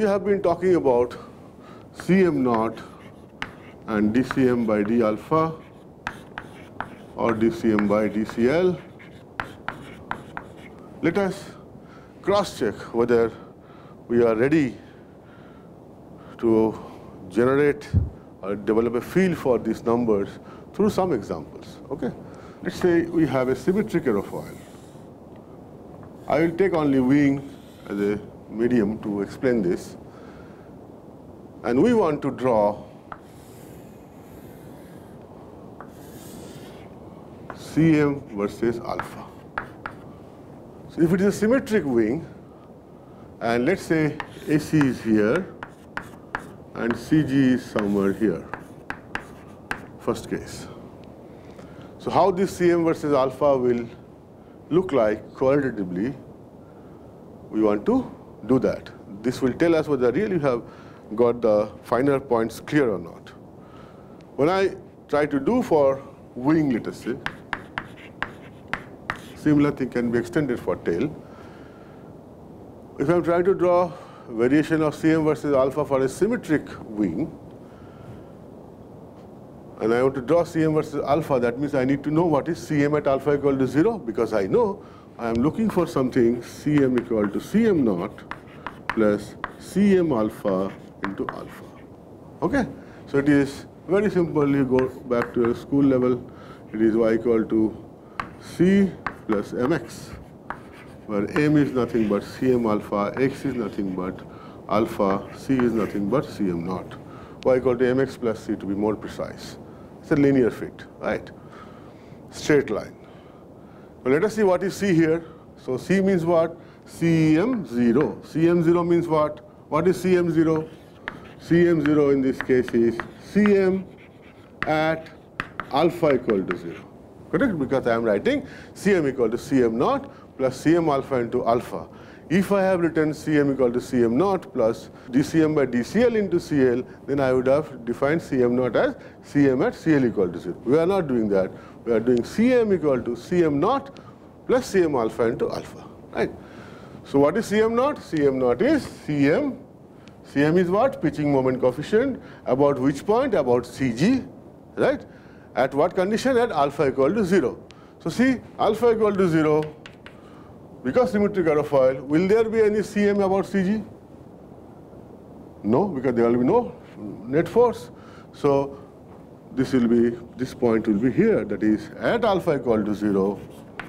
have been talking about Cm naught and dCm by d alpha or dCm by dCl. Let us cross-check whether we are ready to generate or develop a feel for these numbers through some examples. Okay? Let's say we have a symmetric aerofoil. I will take only wing as a medium to explain this. And we want to draw Cm versus alpha. So if it is a symmetric wing, and let's say AC is here, and CG is somewhere here, first case. So how this Cm versus alpha will look like qualitatively, we want to do that. This will tell us whether really we have got the finer points clear or not. When I try to do for wing, let us say, similar thing can be extended for tail. If I'm trying to draw variation of Cm versus alpha for a symmetric wing, and I want to draw Cm versus alpha, that means I need to know what is Cm at alpha equal to 0, because I know I am looking for something Cm equal to Cm naught plus Cm alpha into alpha. Okay? So it is very simple. You go back to your school level. It is y equal to C plus mx, where m is nothing but Cm alpha, x is nothing but alpha, c is nothing but Cm naught. Y equal to mx plus c to be more precise. It's a linear fit, right? Straight line. Well, let us see what is c here. So c means what? Cm0. Cm0 means what? What is Cm0? Cm0 in this case is Cm at alpha equal to 0. Correct? Because I am writing Cm equal to Cm naught plus Cm alpha into alpha. If I have written Cm equal to Cm naught plus dCm by dCl into Cl, then I would have defined Cm naught as Cm at Cl equal to 0. We are not doing that. We are doing Cm equal to Cm naught plus Cm alpha into alpha. Right? So what is Cm naught? Cm naught is Cm. Cm is what? Pitching moment coefficient. About which point? About Cg. Right? At what condition? At alpha equal to 0. So see, alpha equal to 0, because symmetric aerofoil, will there be any Cm about Cg? No, because there will be no net force. So this point will be here, that is at alpha equal to 0,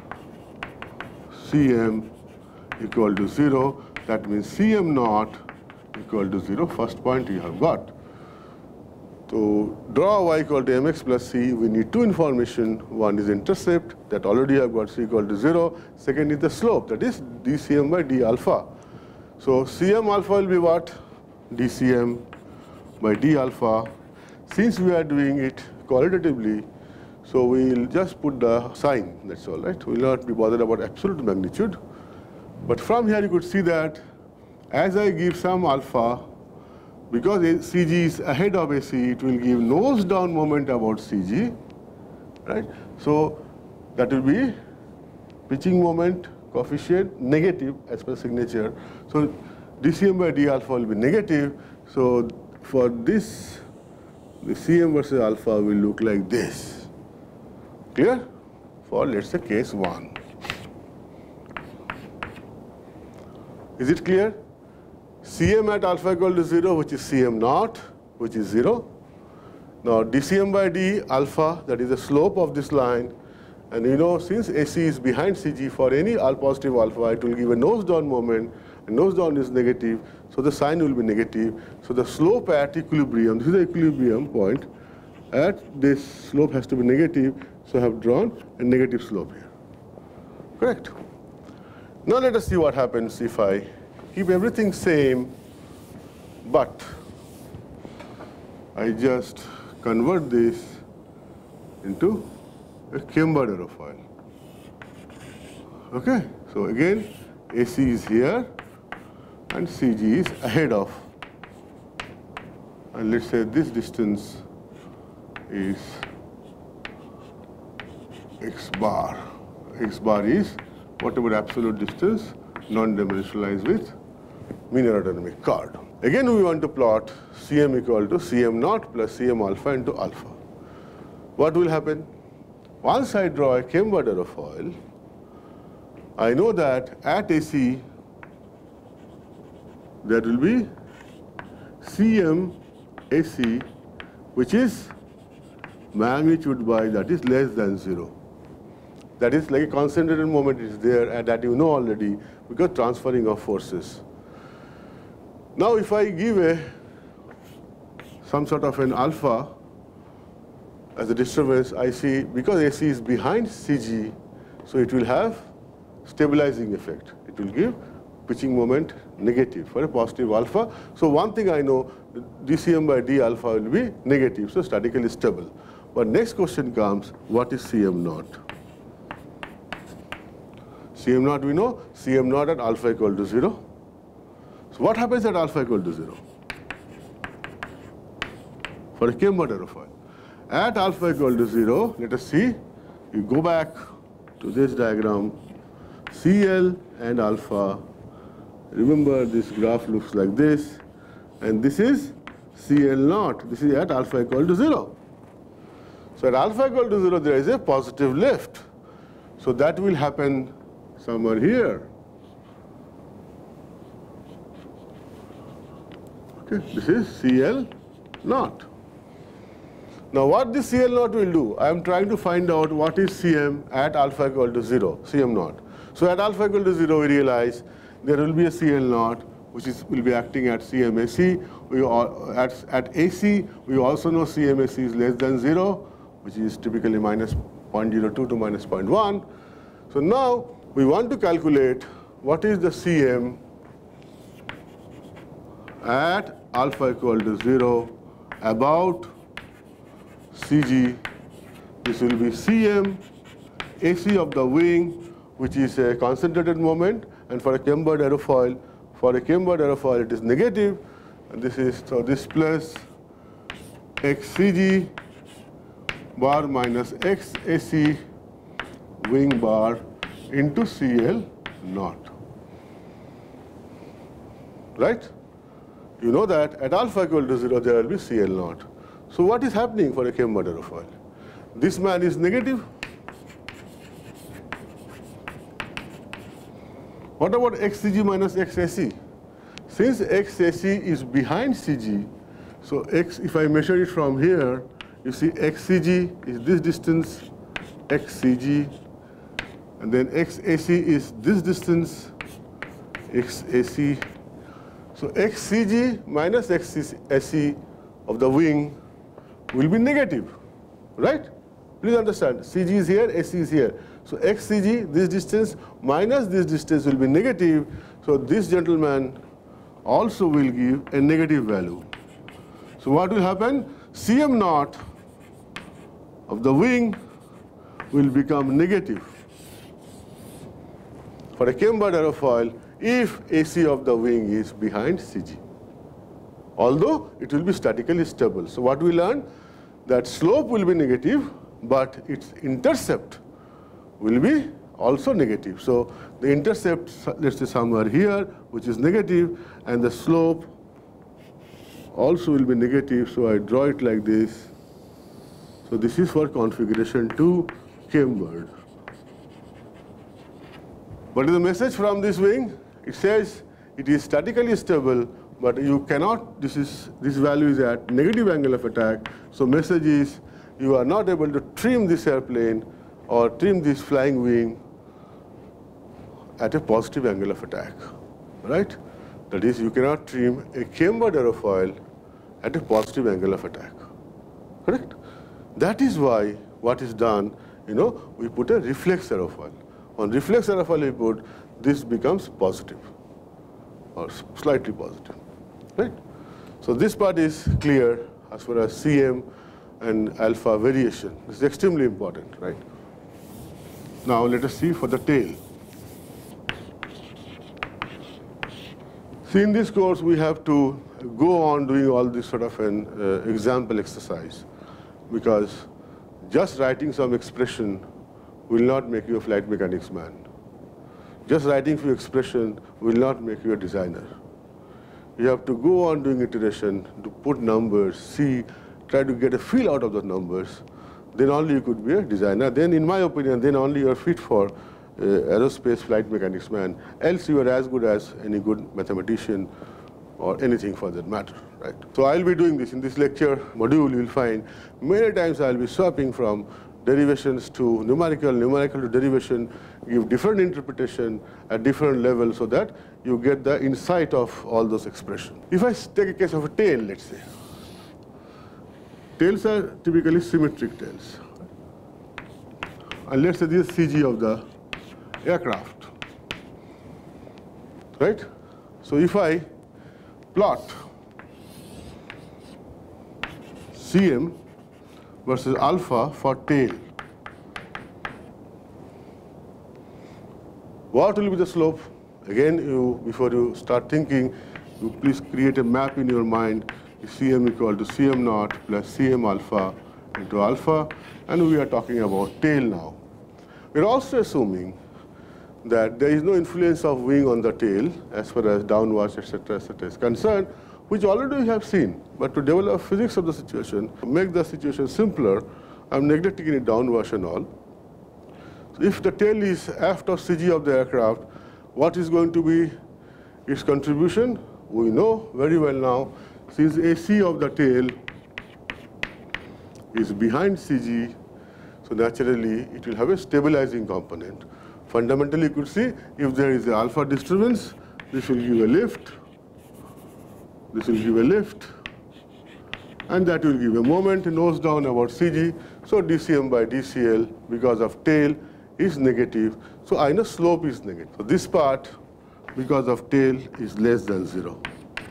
Cm equal to 0, that means Cm naught equal to 0, first point you have got. To draw y equal to mx plus c, we need two information. One is intercept, that already I have got c equal to 0. Second is the slope, that is dCm by d alpha. So Cm alpha will be what? dCm by d alpha. Since we are doing it qualitatively, so we will just put the sign, that's all, right? We will not be bothered about absolute magnitude. But from here you could see that as I give some alpha, because Cg is ahead of AC, it will give nose down moment about Cg, right? So that will be pitching moment coefficient negative as per signature. So dCm by d alpha will be negative. So for this, the Cm versus alpha will look like this. Clear? For let's say case 1. Is it clear? Cm at alpha equal to 0, which is Cm naught, which is 0. Now dCm by d alpha, that is the slope of this line. And you know, since AC is behind Cg, for any positive alpha, it will give a nose down moment, and nose down is negative, so the sign will be negative. So the slope at equilibrium, this is the equilibrium point, at this slope has to be negative, so I have drawn a negative slope here. Correct? Now let us see what happens if I keep everything same, but I just convert this into a cambered aerofoil. Okay? So again, AC is here and CG is ahead of. And let's say this distance is x bar. X bar is whatever absolute distance non-dimensionalized with mean aerodynamic chord. Again, we want to plot Cm equal to Cm naught plus Cm alpha into alpha. What will happen? Once I draw a cambered aerofoil, I know that at AC there will be Cm AC, which is magnitude by that is less than 0. That is like a concentrated moment is there, and that you know already because transferring of forces. Now, if I give some sort of an alpha as a disturbance, I see because AC is behind CG, so it will have stabilizing effect. It will give pitching moment negative for a positive alpha. So one thing I know, dCm by d alpha will be negative, so statically stable. But next question comes, what is Cm naught? Cm naught we know, Cm naught at alpha equal to 0. So what happens at alpha equal to 0? For a cambered aerofoil. At alpha equal to 0, let us see, you go back to this diagram, Cl and alpha. Remember, this graph looks like this, and this is Cl naught. This is at alpha equal to 0. So at alpha equal to 0, there is a positive lift. So that will happen somewhere here. Okay, this is Cl naught. Now what this Cl naught will do, I am trying to find out what is Cm at alpha equal to 0, Cm naught. So at alpha equal to 0, we realize there will be a Cl naught, which will be acting at CmAC. At AC, we also know CmAC is less than 0, which is typically minus 0.02 to minus 0.1. So now we want to calculate what is the Cm at alpha equal to 0 about CG. This will be Cm AC of the wing, which is a concentrated moment, and for a cambered aerofoil, it is negative, and this is, so this plus xCg bar minus xAC wing bar into Cl naught. Right? You know that at alpha equal to 0, there will be Cl naught. So what is happening for a cambered aerofoil? This man is negative. What about xCg minus xAC? Since xAC is behind CG, so if I measure it from here, you see xCg is this distance, xCg, and then xAC is this distance, xAC. So xCg minus xAC of the wing will be negative, right? Please understand, CG is here, AC is here. So xCg, this distance, minus this distance will be negative. So this gentleman also will give a negative value. So what will happen? Cm naught of the wing will become negative for a cambered aerofoil if AC of the wing is behind CG, although it will be statically stable. So what we learned, that slope will be negative, but its intercept will be also negative. So the intercept, let's say somewhere here, which is negative, and the slope also will be negative. So I draw it like this. So this is for configuration 2 cambered. What is the message from this wing? It says it is statically stable, but you cannot, this value is at negative angle of attack. So message is you are not able to trim this airplane or trim this flying wing at a positive angle of attack, right? That is, you cannot trim a cambered aerofoil at a positive angle of attack, correct? That is why what is done, we put a reflex aerofoil. On reflex aerofoil we put, this becomes positive or slightly positive, right? So this part is clear as far as Cm and alpha variation. This is extremely important, right? Now let us see for the tail. See, in this course we have to go on doing all this sort of an example exercise, because just writing some expression will not make you a flight mechanics man. Just writing few expression will not make you a designer. You have to go on doing iteration to put numbers, see, try to get a feel out of the numbers. Then only you could be a designer. Then, in my opinion, then only you are fit for aerospace flight mechanics man. Else you are as good as any good mathematician or anything for that matter, right? So I'll be doing this in this lecture module. You will find many times I'll be swapping from derivations to numerical, numerical to derivation, give different interpretation at different levels so that you get the insight of all those expressions. If I take a case of a tail, let's say. Tails are typically symmetric tails. And let's say this is CG of the aircraft, right? So if I plot Cm versus alpha for tail, what will be the slope? Again, before you start thinking, you please create a map in your mind. Cm equal to Cm naught plus Cm alpha into alpha, and we are talking about tail now. We're also assuming that there is no influence of wing on the tail as far as downwash, etc., is concerned, which already we have seen. But to develop physics of the situation, make the situation simpler, I'm neglecting any downwash and all. So if the tail is aft of CG of the aircraft, what is going to be its contribution? We know very well now, since AC of the tail is behind CG, so naturally it will have a stabilizing component. Fundamentally, you could see if there is an alpha disturbance, this will give a lift, this will give a lift, and that will give a moment nose down about CG. So dCm by dCl, because of tail, is negative. So I know slope is negative. So this part, because of tail, is less than 0.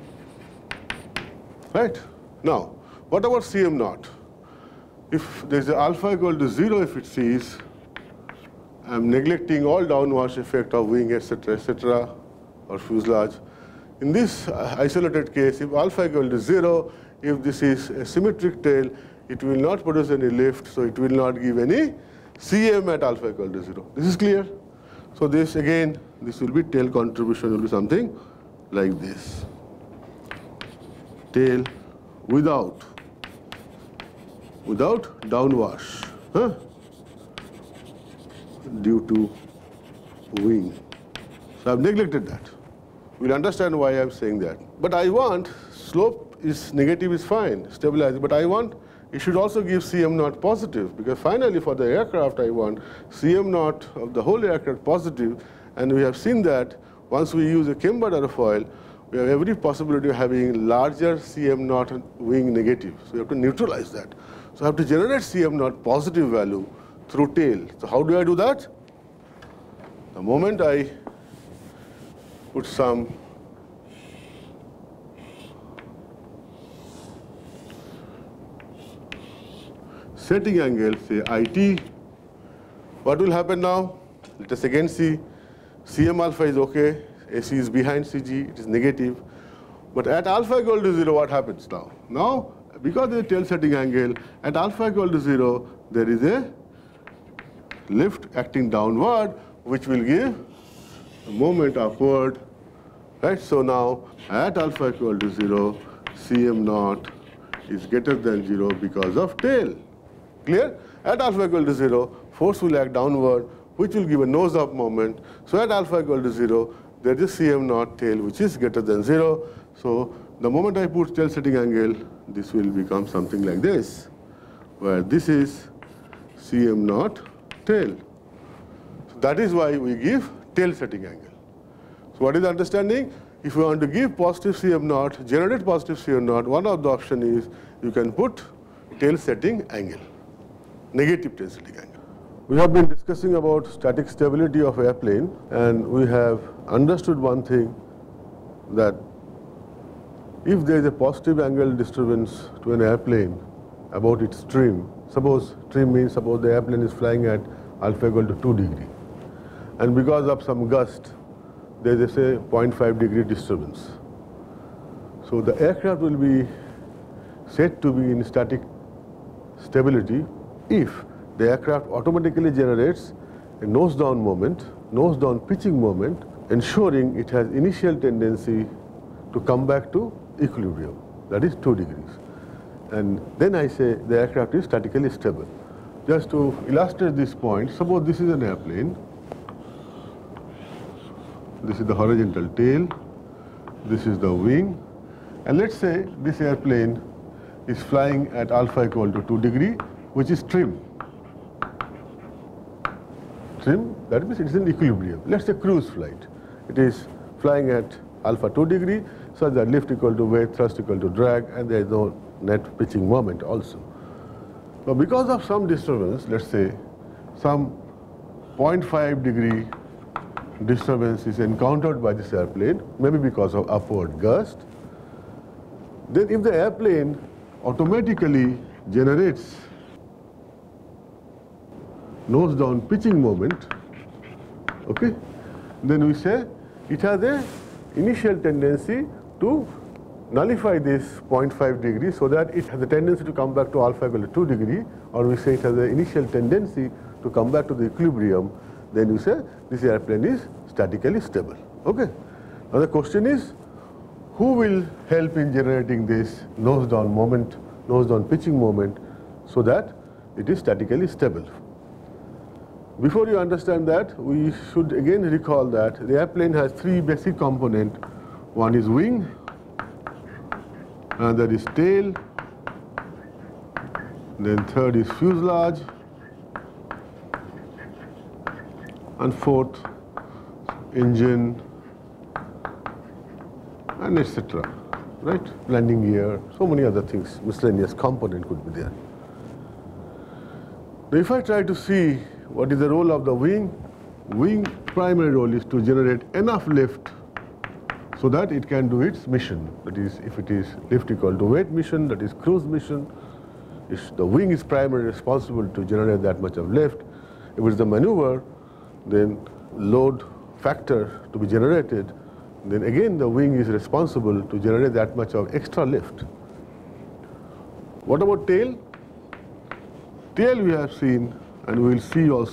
Right? Now, what about Cm naught? If there is an alpha equal to 0, if it sees, I'm neglecting all downwash effect of wing, etc., or fuselage. In this isolated case, if alpha equal to 0, if this is a symmetric tail, it will not produce any lift, so it will not give any Cm at alpha equal to 0. This is clear? So this, again, this will be tail contribution will be something like this. Tail without downwash, due to wing. So I've neglected that. We'll understand why I'm saying that. But I want slope is negative is fine, stabilizing, but I want it should also give Cm naught positive, because finally for the aircraft I want Cm naught of the whole aircraft positive, and we have seen that once we use a cambered airfoil, we have every possibility of having larger Cm naught wing negative. So we have to neutralize that. So I have to generate Cm naught positive value through tail. So how do I do that? The moment I put some setting angle, say IT, what will happen now? Let us again see. Cm alpha is okay. AC is behind CG, it is negative. But at alpha equal to 0, what happens now? Now, because of the tail setting angle, at alpha equal to 0, there is a lift acting downward, which will give a moment upward. Right? So now, at alpha equal to 0, Cm naught is greater than 0 because of tail. Clear? At alpha equal to 0, force will act downward, which will give a nose-up moment. So at alpha equal to 0, there is Cm naught tail, which is greater than 0. So the moment I put tail setting angle, this will become something like this, where this is Cm naught tail. So that is why we give tail setting angle. So what is the understanding? If you want to give positive Cm naught, generate positive Cm naught, one of the option is you can put tail setting angle, negative tail setting angle. We have been discussing about static stability of airplane, and we have understood one thing, that if there is a positive angle disturbance to an airplane about its trim, suppose trim means suppose the airplane is flying at alpha equal to 2 degree, and because of some gust, there is a say 0.5 degree disturbance. So the aircraft will be said to be in static stability if the aircraft automatically generates a nose-down moment, nose-down pitching moment, ensuring it has initial tendency to come back to equilibrium, that is 2 degrees. And then I say the aircraft is statically stable. Just to illustrate this point, suppose this is an airplane. This is the horizontal tail. This is the wing. And let's say this airplane is flying at alpha equal to 2 degree, which is trim. Trim, that means it is in equilibrium. Let's say cruise flight. It is flying at alpha 2 degree, such that lift equal to weight, thrust equal to drag, and there is no net pitching moment also. Now because of some disturbance, let's say some 0.5 degree disturbance is encountered by this airplane, maybe because of upward gust, then if the airplane automatically generates nose down pitching moment, okay, then we say it has a initial tendency to nullify this 0.5 degree so that it has a tendency to come back to alpha equal to 2 degree, or we say it has an initial tendency to come back to the equilibrium, then we say this airplane is statically stable. Okay. Now the question is, who will help in generating this nose down moment, nose down pitching moment, so that it is statically stable? Before you understand that, we should again recall that the airplane has 3 basic components. One is wing, another is tail, then third is fuselage, and fourth engine, and etc. Right? Landing gear, so many other things, miscellaneous component could be there. Now if I try to see what is the role of the wing, wing primary role is to generate enough lift so that it can do its mission. That is, if it is lift equal to weight mission, that is cruise mission, if the wing is primarily responsible to generate that much of lift. If it is the maneuver, then load factor to be generated, then again the wing is responsible to generate that much of extra lift. What about tail? Tail we have seen, and we will see also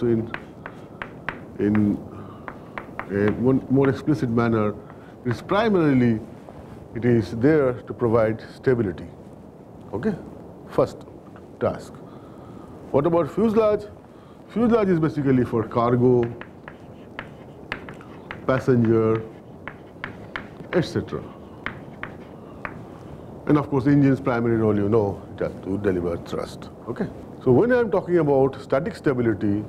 in a more explicit manner, it is primarily, it is there to provide stability. Okay? First task. What about fuselage? Fuselage is basically for cargo, passenger, etc. And of course, engine's primary role, you know, it has to deliver thrust. Okay? So when I am talking about static stability,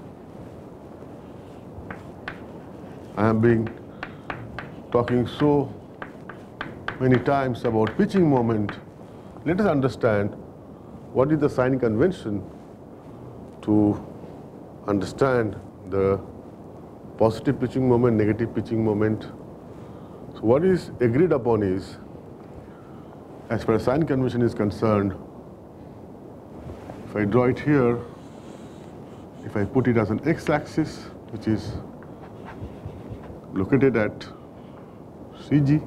I am talking so many times about pitching moment. Let us understand what is the sign convention to understand the positive pitching moment, negative pitching moment. So what is agreed upon is, as far as sign convention is concerned, if I draw it here, if I put it as an x-axis, which is located at CG,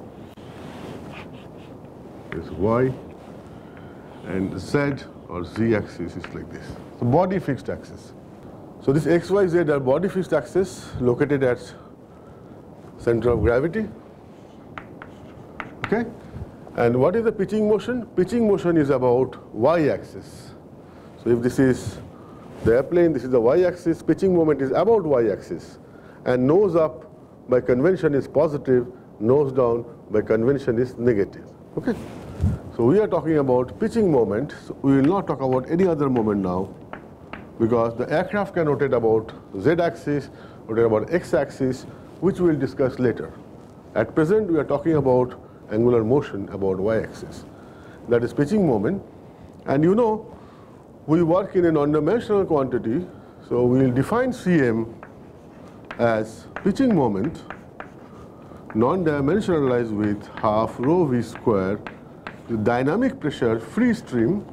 is y, and z or z-axis is like this. So body fixed axis. So this x, y, z are body fixed axis located at center of gravity. Okay? And what is the pitching motion? Pitching motion is about y-axis. So if this is the airplane, this is the y-axis, pitching moment is about y-axis. And nose up by convention is positive, nose down by convention is negative. Okay? So we are talking about pitching moment. So we will not talk about any other moment now, because the aircraft can rotate about z-axis, rotate about x-axis, which we will discuss later. At present, we are talking about angular motion about y-axis. That is pitching moment. And you know, we work in a non-dimensional quantity, so we will define Cm as pitching moment non-dimensionalized with half rho v square, the dynamic pressure free stream,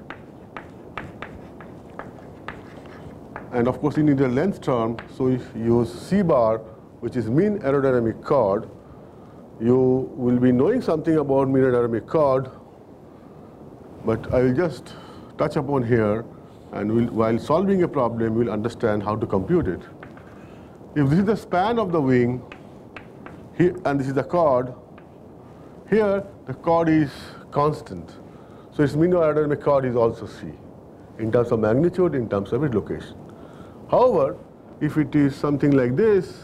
and of course you need a length term, so if you use C bar, which is mean aerodynamic chord, you will be knowing something about mean aerodynamic chord, but I will just touch upon here, and while solving a problem, we'll understand how to compute it. If this is the span of the wing, here, and this is the chord, Here, the chord is constant. So its mean aerodynamic chord is also c, in terms of magnitude, in terms of its location. However, if it is something like this,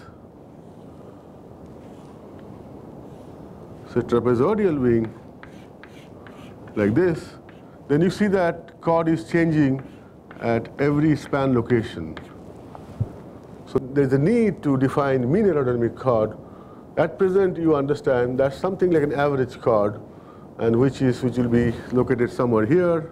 so trapezoidal wing, like this, then you see that chord is changing at every span location. So there's a need to define mean aerodynamic chord. At present, you understand that's something like an average chord, and which will be located somewhere here,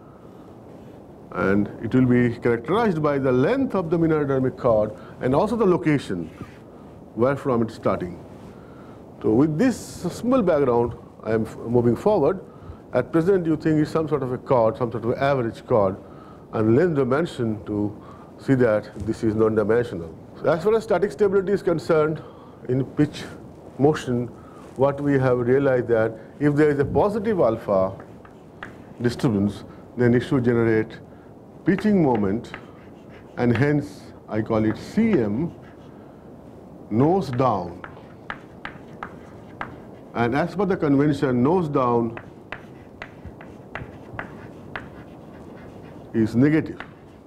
and it will be characterized by the length of the mean aerodynamic chord and also the location where from it's starting. So with this small background, I am moving forward. At present, you think it's some sort of a chord, some sort of average chord, and length dimension to see that this is non-dimensional. So as far as static stability is concerned, in pitch motion, what we have realized that if there is a positive alpha disturbance, then it should generate pitching moment, and hence I call it Cm nose down. And as per the convention, nose down is negative.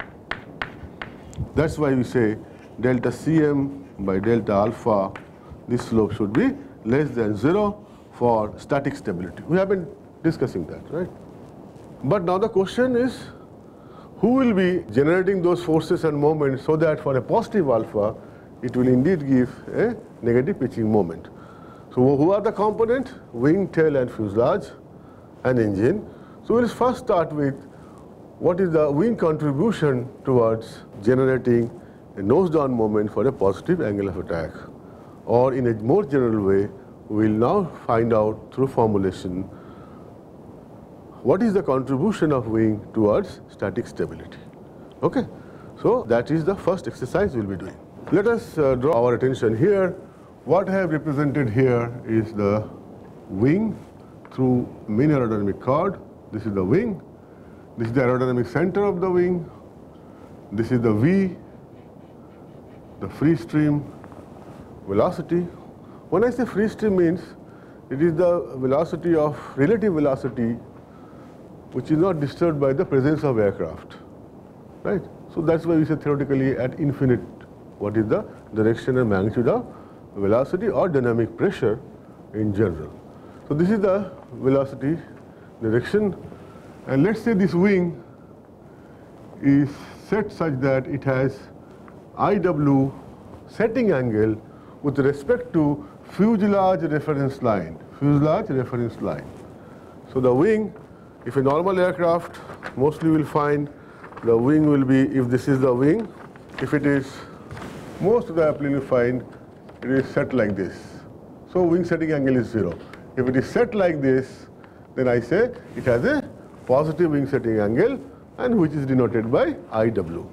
That's why we say delta Cm by delta alpha, this slope should be less than 0 for static stability. We have been discussing that, right? But now the question is, who will be generating those forces and moments so that for a positive alpha, it will indeed give a negative pitching moment. So who are the components? Wing, tail, and fuselage, and engine. So we'll first start with what is the wing contribution towards generating a nose-down moment for a positive angle of attack. Or in a more general way, we'll now find out through formulation what is the contribution of wing towards static stability. Okay? So that is the first exercise we'll be doing. Let us draw our attention here. What I have represented here is the wing through mean aerodynamic chord. This is the wing. This is the aerodynamic center of the wing. This is the V, the free stream velocity. When I say free stream means it is the velocity of relative velocity which is not disturbed by the presence of aircraft, right? So that's why we say theoretically at infinite what is the direction and magnitude of velocity or dynamic pressure in general. So this is the velocity direction, and let's say this wing is set such that it has IW setting angle with respect to fuselage reference line. Fuselage reference line. So the wing, if a normal aircraft, mostly will find the wing will be, if this is the wing, if it is, most of the airplane will find it is set like this. So wing setting angle is 0. If it is set like this, then I say it has a positive wing setting angle, and which is denoted by IW.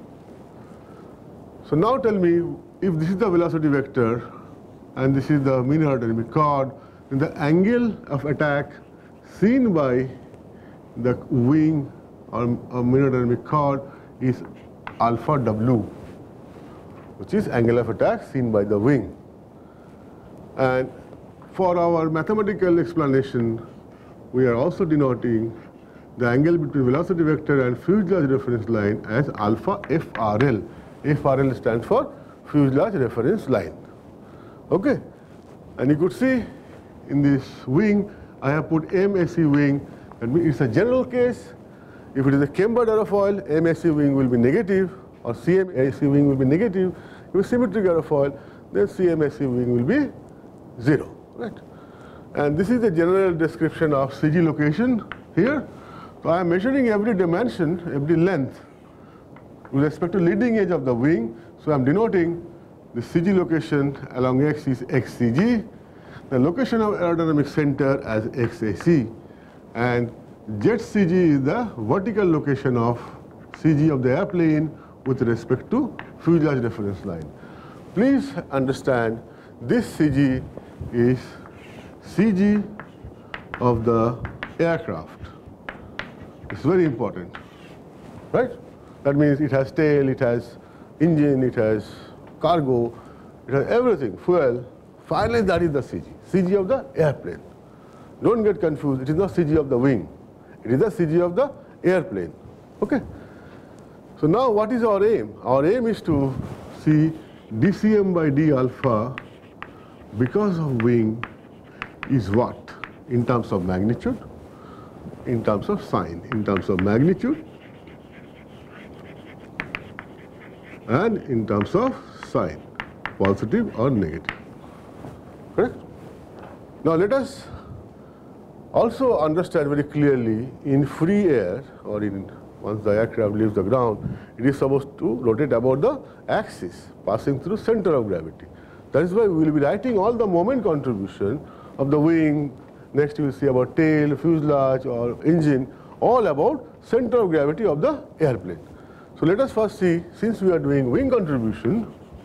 So now tell me, if this is the velocity vector and this is the mean aerodynamic chord, then the angle of attack seen by the wing or mean aerodynamic chord is alpha W, which is angle of attack seen by the wing. And for our mathematical explanation, we are also denoting the angle between velocity vector and fuselage reference line as alpha FRL. FRL stands for fuselage reference line. Okay? And you could see in this wing, I have put MSE wing. That means it's a general case. If it is a cambered aerofoil, MSE wing will be negative, or CMSE wing will be negative. If it's symmetric aerofoil, then CMSE wing will be 0. Right? And this is the general description of CG location here. So I am measuring every dimension, every length with respect to leading edge of the wing. So I am denoting the CG location along X is XCG, the location of aerodynamic center as XAC, and ZCG is the vertical location of CG of the airplane with respect to fuselage reference line. Please understand this CG is CG of the aircraft. It's very important, right? That means it has tail, it has engine, it has cargo, it has everything, fuel. Finally, that is the CG, CG of the airplane. Don't get confused. It is not CG of the wing. It is the CG of the airplane. Okay. So now what is our aim? Our aim is to see dCm by d alpha because of wing is what? In terms of magnitude, in terms of sign, in terms of magnitude, and in terms of sign, positive or negative. Correct? Now let us also understand very clearly in free air, or in once the aircraft leaves the ground, it is supposed to rotate about the axis, passing through center of gravity. That is why we will be writing all the moment contribution of the wing. Next you will see about tail, fuselage or engine, all about center of gravity of the airplane. So let us first see, since we are doing wing contribution,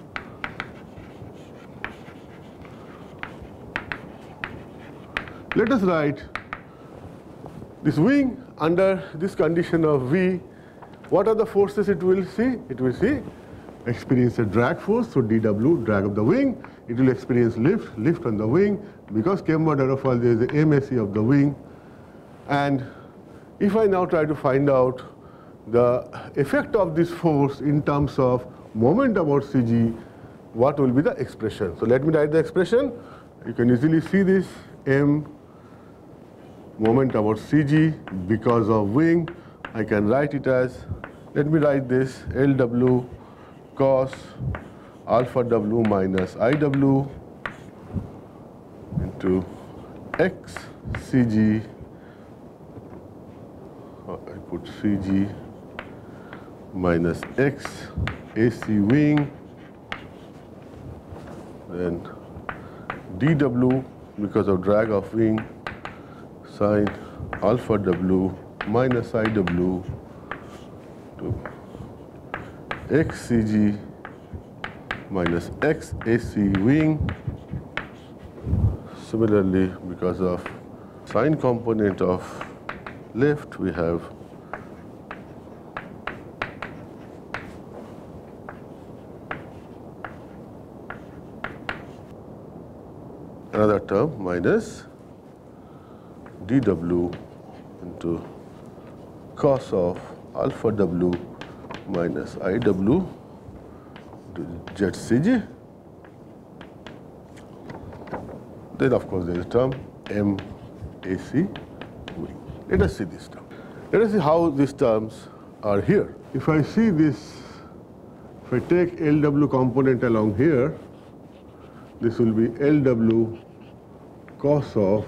let us write this wing under this condition of V. What are the forces it will see? It will see experience a drag force, so dW, drag of the wing. It will experience lift, lift on the wing. Because cambered aerofoil, there is a MAC of the wing. And if I now try to find out the effect of this force in terms of moment about CG, what will be the expression? So let me write the expression. You can easily see this, M moment about CG because of wing. I can write it as, let me write this, LW cos alpha W minus IW into X CG, I put CG minus X AC wing, then dW because of drag of wing sine alpha W minus IW to XCG minus XAC wing. Similarly, because of sine component of lift, we have another term minus dW into cos of alpha W minus IW to ZCG. Then of course there is a term MAC wing. Let us see this term. Let us see how these terms are here. If I see this, if I take LW component along here, this will be LW cos of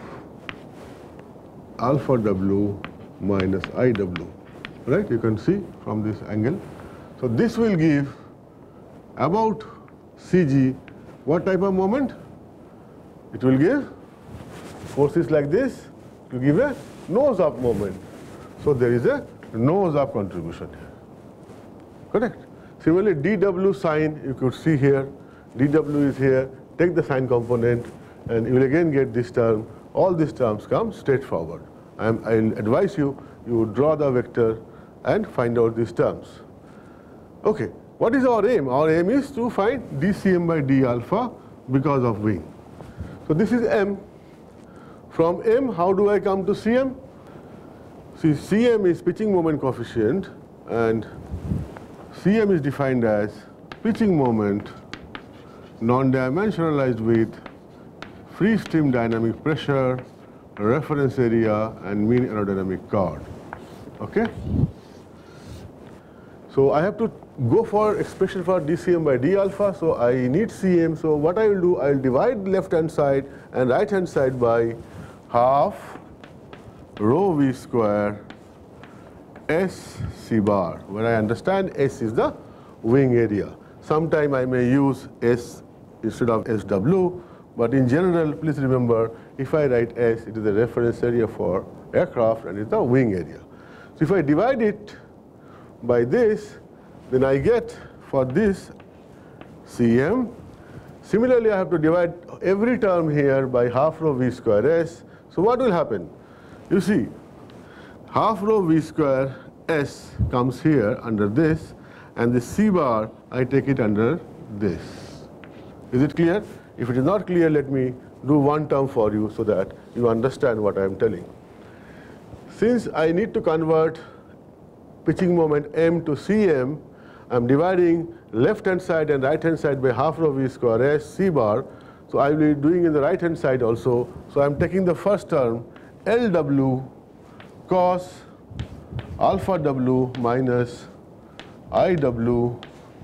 alpha W minus IW. Right? You can see from this angle. So this will give about CG what type of moment? It will give forces like this, it will give a nose up moment. So there is a nose up contribution here. Correct? Similarly, dW sine, you could see here, dW is here, take the sine component and you will again get this term. All these terms come straight forward. I'll advise you, you draw the vector and find out these terms. Okay, what is our aim? Our aim is to find dCm by d alpha because of wing. So this is M. From M, how do I come to Cm? See, Cm is pitching moment coefficient, and Cm is defined as pitching moment non-dimensionalized with free stream dynamic pressure, reference area, and mean aerodynamic chord. Okay? So I have to go for expression for dCm by d alpha, so I need Cm. So what I will do, I will divide left hand side and right hand side by half rho v square S C bar, where I understand S is the wing area. Sometime I may use S instead of SW, but in general, please remember, if I write S, it is the reference area for aircraft and it's the wing area. So if I divide it by this, then I get for this Cm. Similarly, I have to divide every term here by half rho v square S. So what will happen? You see, half rho v square S comes here under this, and the C bar, I take it under this. Is it clear? If it is not clear, let me do one term for you so that you understand what I am telling. Since I need to convert pitching moment m to Cm, I'm dividing left-hand side and right-hand side by half rho v square s c bar. So I will be doing in the right-hand side also. So I'm taking the first term, Lw cos alpha w minus Iw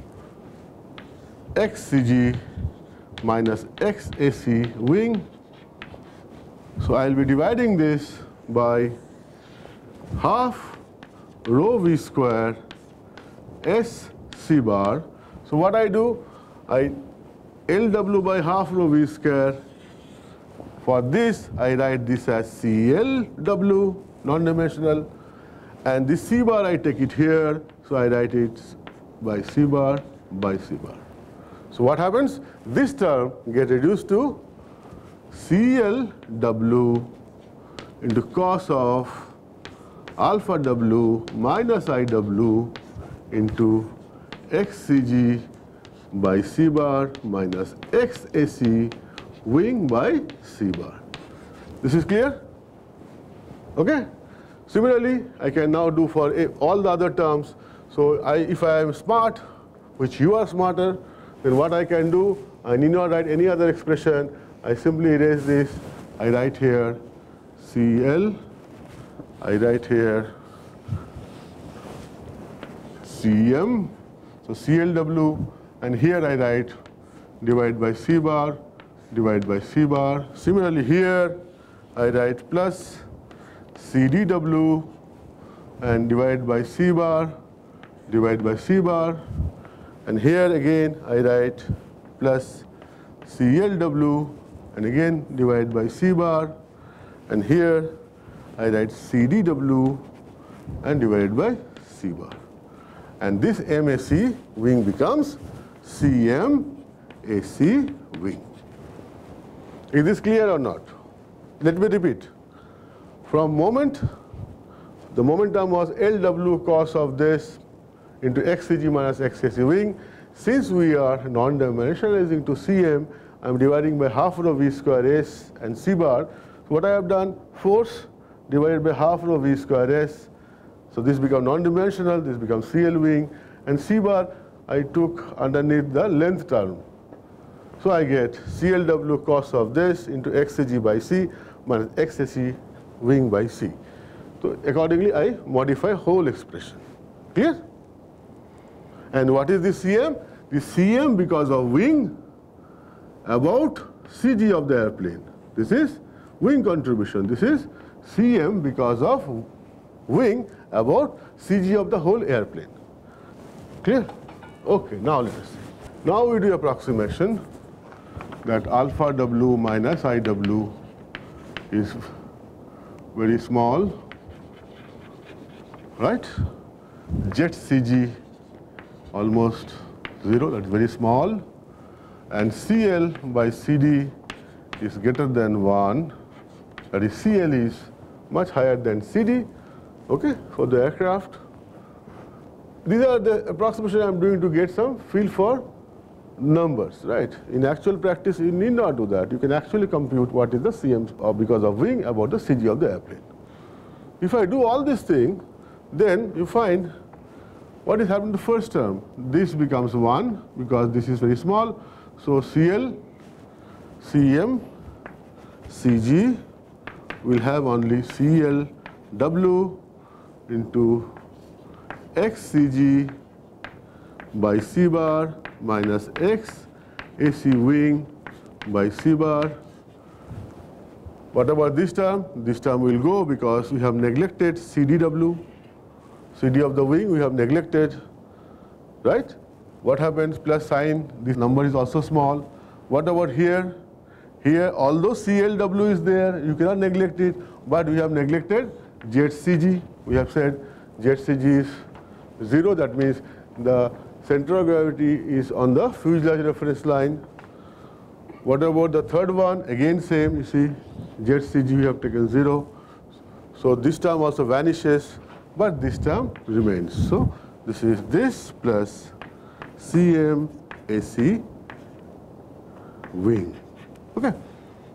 xcg minus xac wing. So I'll be dividing this by half rho v square s c bar. So what I do, I Lw by half rho v square. For this, I write this as CLW, non-dimensional, and this c bar I take it here, so I write it by c bar by c bar. So what happens? This term gets reduced to CLW into cos of alpha w minus Iw into xcg by c bar minus xac wing by c bar. This is clear? Okay? Similarly, I can now do for all the other terms. So if I am smart, which you are smarter, then what I can do, I need not write any other expression. I simply erase this. I write here CL. I write here CM. So CLW. And here I write divide by c bar, divide by c bar. Similarly here, I write plus CDW and divide by c bar, divide by c bar. And here again, I write plus CLW and again divide by c bar. And here, I write CDW and divide by c bar. And this MAC wing becomes CMAC wing. Is this clear or not? Let me repeat. From the momentum was Lw cos of this into xcg minus xac wing. Since we are non-dimensionalizing to Cm, I'm dividing by half rho v square s and c bar. So what I have done, force divided by half rho v square s. So this becomes non-dimensional, this becomes CL wing, and c bar I took underneath the length term. So I get CLW cos of this into xcg by c minus xac wing by c. So accordingly, I modify whole expression. Clear? And what is the Cm? The Cm because of wing about CG of the airplane. This is wing contribution. This is Cm because of wing about CG of the whole airplane. Clear? Okay, now let us see. Now we do approximation that alpha w minus Iw is very small, right? Jet CG almost 0, that's very small. And CL by CD is greater than 1, that is CL is much higher than CD, okay, for the aircraft. These are the approximation I'm doing to get some feel for numbers, right? In actual practice, you need not do that. You can actually compute what is the Cm because of wing about the CG of the airplane. If I do all this thing, then you find what is happening to the first term. This becomes 1 because this is very small. So CL, Cm, Cg will have only CLW into xcg by c bar minus x ac wing by c bar. What about this term? This term will go because we have neglected CDW, CD of the wing we have neglected, right? What happens? Plus sign, this number is also small. What about here? Here, although CLW is there, you cannot neglect it, but we have neglected ZCG. We have said ZCG is 0, that means the center of gravity is on the fuselage reference line. What about the third one? Again same, you see, ZCG we have taken 0. So this term also vanishes, but this term remains. So this is this plus CMAC wing. Okay.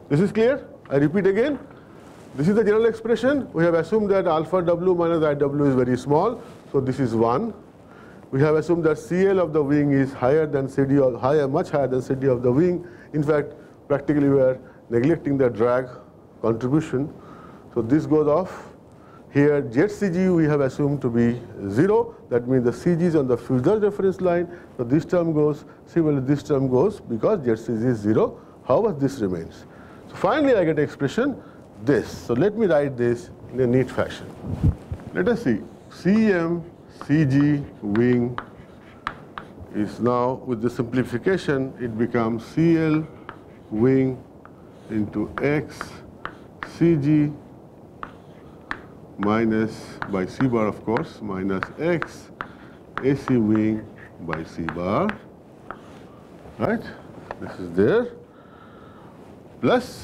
This is clear? I repeat again. This is the general expression. We have assumed that alpha w minus IW is very small, so this is 1. We have assumed that CL of the wing is higher than CD, or much higher than CD of the wing. In fact, practically we are neglecting the drag contribution. So this goes off. Here ZCG we have assumed to be 0. That means the CG is on the Fuselage reference line. So this term goes, similarly this term goes because ZCG is 0. However, this remains. So finally I get an expression this. So let me write this in a neat fashion. Let us see. CM CG wing is now, with the simplification, it becomes CL wing into X CG minus, by C bar of course, minus X AC wing by C bar, right? This is there, plus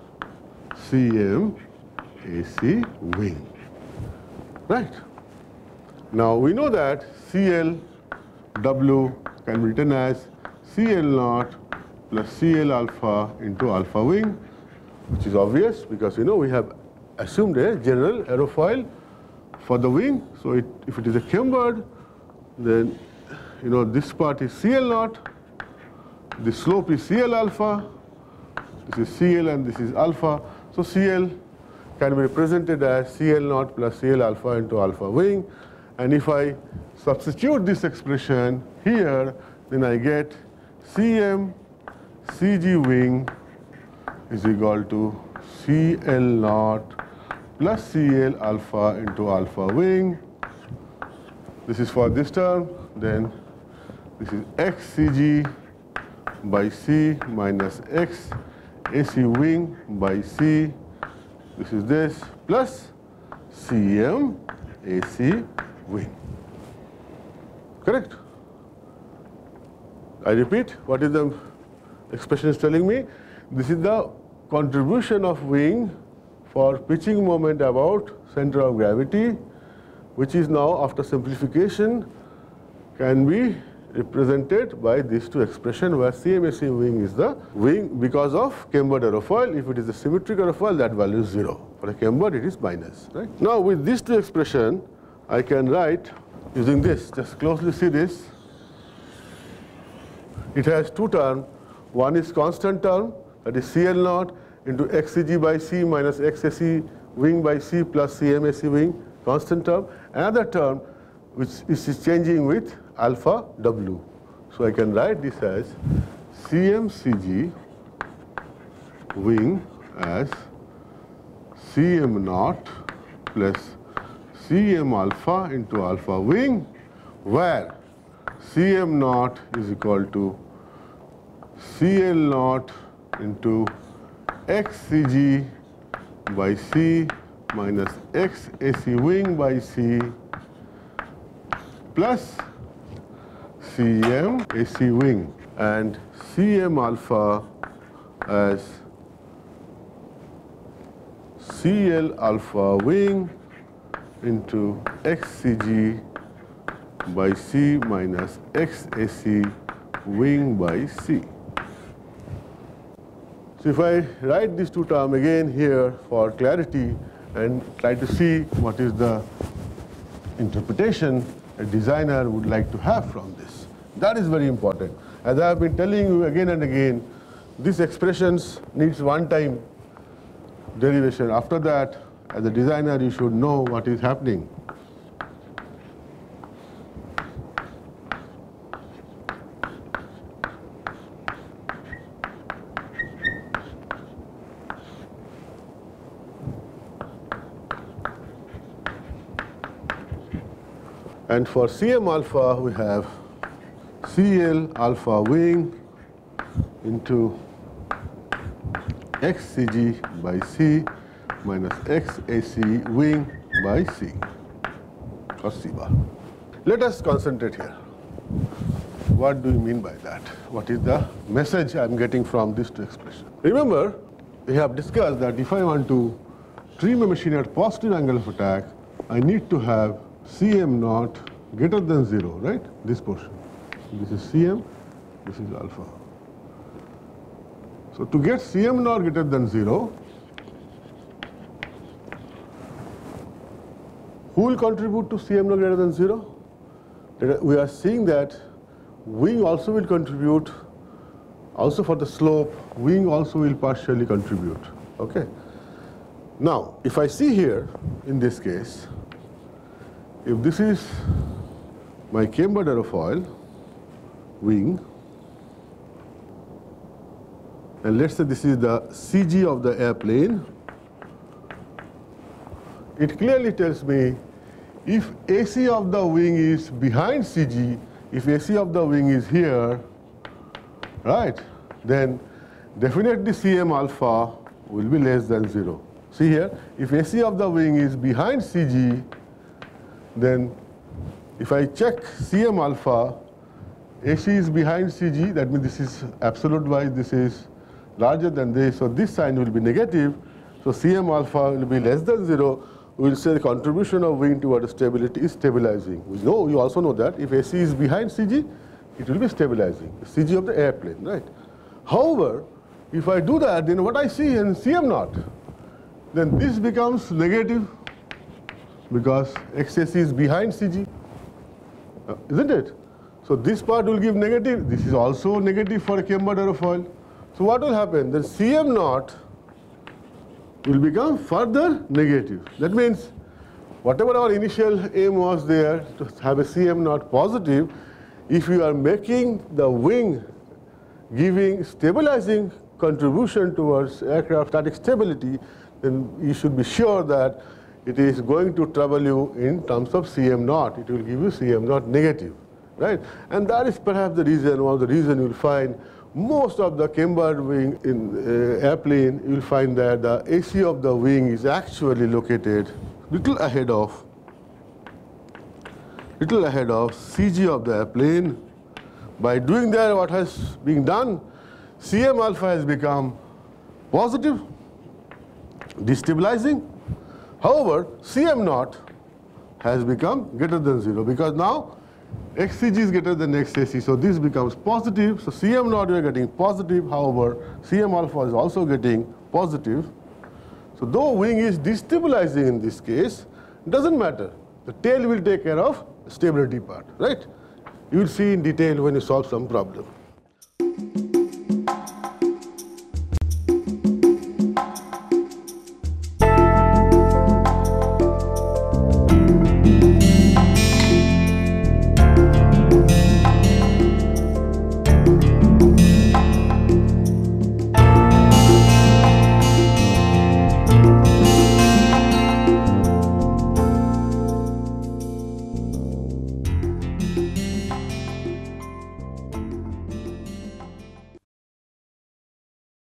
CM AC wing, right? Now we know that CL W can be written as CL naught plus CL alpha into alpha wing, which is obvious because we have assumed a general aerofoil for the wing. So if it is a cambered, then this part is CL naught, the slope is CL alpha, this is CL and this is alpha. So CL can be represented as CL naught plus CL alpha into alpha wing. And if I substitute this expression here, then I get CM CG wing is equal to CL naught plus CL alpha into alpha wing. This is for this term. Then this is XCG by C minus X AC wing by C. This is this plus CM AC wing. Correct? I repeat, what is the expression is telling me? This is the contribution of wing for pitching moment about center of gravity, which is now, after simplification, can be represented by these two expressions, where CMAC wing is the wing because of cambered aerofoil. If it is a symmetric aerofoil, that value is 0. For a cambered, it is minus. Right? Now, with these two expressions, I can write using this. Just closely see this. It has two terms. One is constant term, that is CL naught into XCG by C minus XAC wing by C plus CMAC wing, constant term. Another term which is changing with alpha W. So I can write this as CMCG wing as CM naught plus CM alpha into alpha wing, where CM naught is equal to CL naught into XCG by C minus XAC wing by C plus CM AC wing, and CM alpha as CL alpha wing into XCG by C minus XAC wing by C. So if I write these two terms again here for clarity and try to see what is the interpretation a designer would like to have from this, that is very important. As I have been telling you again and again, these expressions needs one-time derivation. After that, as a designer, you should know what is happening. And for CM alpha, we have CL alpha wing into XCG by C minus XAC wing by C, or C bar. Let us concentrate here. What do you mean by that? What is the message I am getting from these two expressions? Remember, we have discussed that if I want to trim a machine at positive angle of attack, I need to have CM naught greater than 0, right? This portion. This is CM, this is alpha. So to get Cm naught greater than 0, who will contribute to Cm naught greater than 0? We are seeing that wing also will contribute. Also for the slope, wing also will partially contribute. Okay. Now, if I see here, in this case, if this is my cambered aerofoil wing, and let's say this is the CG of the airplane, it clearly tells me if AC of the wing is behind CG, if AC of the wing is here, right, then definitely Cm alpha will be less than 0. See here, if AC of the wing is behind CG, then if I check Cm alpha, AC is behind CG, that means this is absolute wise, this is larger than this, so this sign will be negative, so Cm alpha will be less than 0. We will say the contribution of wing toward stability is stabilizing. We also know that if AC is behind CG, it will be stabilizing, CG of the airplane, right? However, if I do that, then what I see in Cm naught, then this becomes negative because XAC is behind CG, isn't it? So this part will give negative. This is also negative for a cambered aerofoil. So what will happen? Then Cm naught will become further negative. That means whatever our initial aim was there to have a Cm naught positive, if you are making the wing giving stabilizing contribution towards aircraft static stability, then you should be sure that it is going to trouble you in terms of Cm naught. It will give you Cm naught negative, right? And that is perhaps the reason, one of the reasons you will find most of the cambered wing in airplane, you will find that the AC of the wing is actually located little ahead of CG of the airplane. By doing that, what has been done? Cm alpha has become positive, destabilizing. However, Cm naught has become greater than 0 because now XCG is greater than XAC, so this becomes positive. So Cm naught we are getting positive, however, Cm alpha is also getting positive. So though wing is destabilizing in this case, it doesn't matter. The tail will take care of the stability part, right? You will see in detail when you solve some problem.